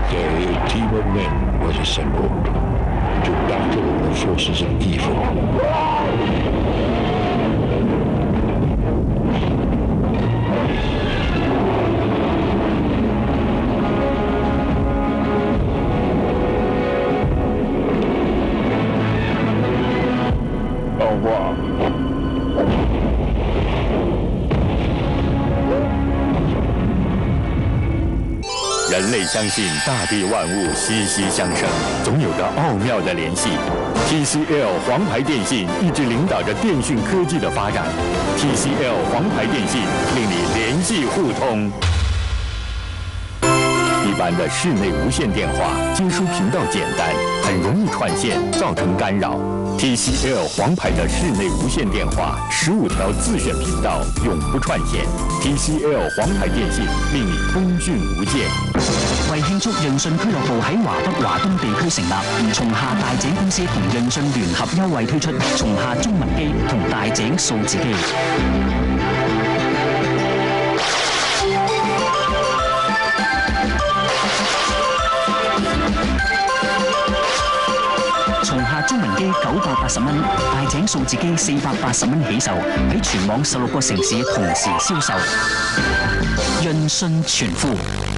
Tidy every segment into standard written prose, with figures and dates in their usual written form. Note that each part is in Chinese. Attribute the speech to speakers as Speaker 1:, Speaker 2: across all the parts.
Speaker 1: There a team of men was assembled to battle the forces of evil. Au revoir.
Speaker 2: 人类相信大地万物息息相生，总有着奥妙的联系。TCL 黄牌电信一直领导着电讯科技的发展。TCL 黄牌电信令你联系互通。一般的室内无线电话接收频道简单，很容易串线，造成干扰。TCL 黄牌的室内无线电话，15条自选频道，永不串线。TCL 黄牌电信令你通讯无间。
Speaker 3: 為慶祝潤訊俱樂部喺華北華東地區成立，松下大井公司同潤訊聯合優惠推出松下中文機同大井數字機。松下中文機980蚊，大井數字機480蚊起售，喺全網16個城市同時銷售。潤訊全庫。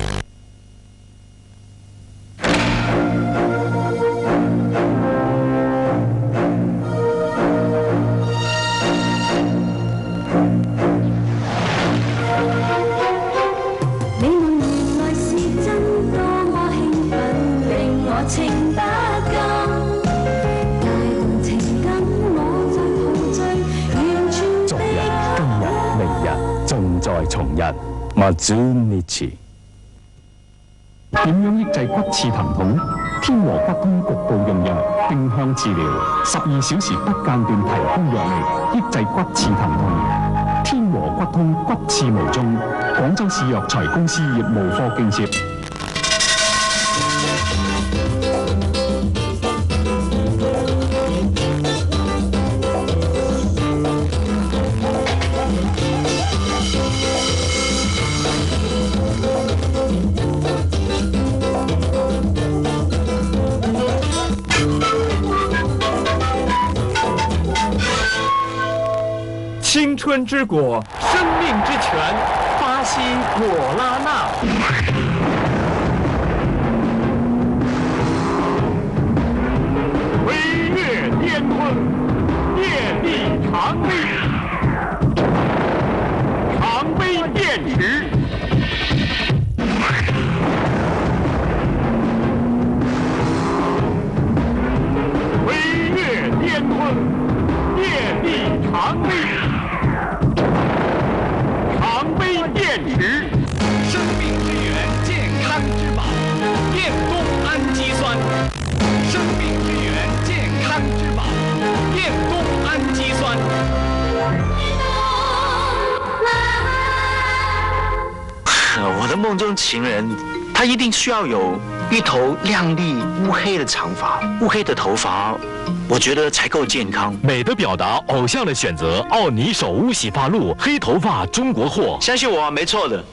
Speaker 4: Mazunichi 點樣抑制骨刺疼痛？天和骨通局部用藥，定向治療，12小時不間斷提供藥力，抑制骨刺疼痛。天和骨通骨刺無蹤，廣州市藥材公司業務科經銷。
Speaker 5: 青春之果，生命之泉，巴西果拉纳。飞跃巅峰，电力常规，常规电池。飞跃巅峰，电力常规。常杯电池，生命之源，健康之宝，电工氨基酸。生命之源，健康之宝，电工氨基酸。
Speaker 6: 我的梦中情人，他一定需要有一头亮丽乌黑的长发，乌黑的头发。我觉得才够健康。
Speaker 2: 美的表达，偶像的选择，奥尼手污洗发露，黑头发中国货，
Speaker 6: 相信我，没错的。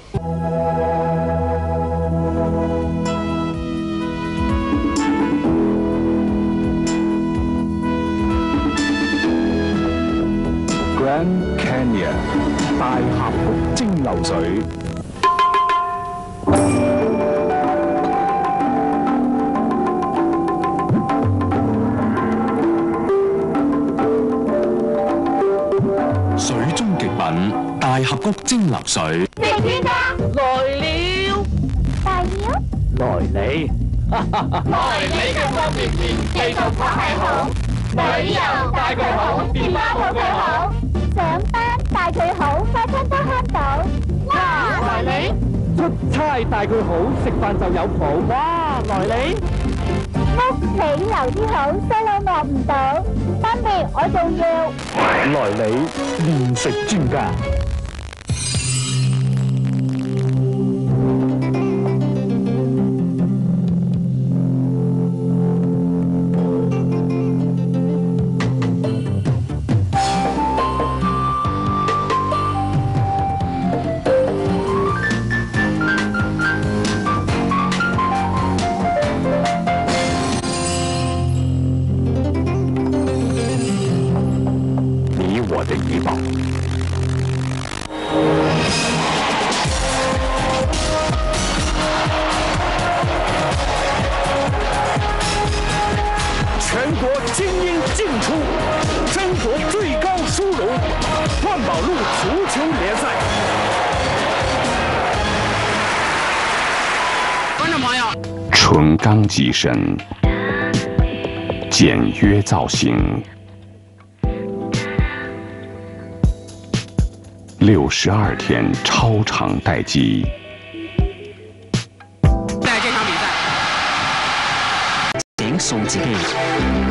Speaker 4: Grand Canyon 大峽谷蒸餾水。水中極品大峽谷蒸餾水。
Speaker 7: 食專家來了，大妖
Speaker 5: 來你，
Speaker 7: 來你嘅方便麵，技術確係好，旅遊帶佢好，電話鋪佢好，上班帶佢好，快餐都慳到。哇！來你
Speaker 5: 出差帶佢好，食飯就有譜。哇！來你
Speaker 7: 屋企留啲好，細路望唔到。媽咪，我仲要
Speaker 5: 來你麵食專家。 汉堡路足球联赛。观众朋友，
Speaker 4: 纯钢机身，简约造型，62天超长待机。
Speaker 5: 在这场比赛，
Speaker 3: 井數字機。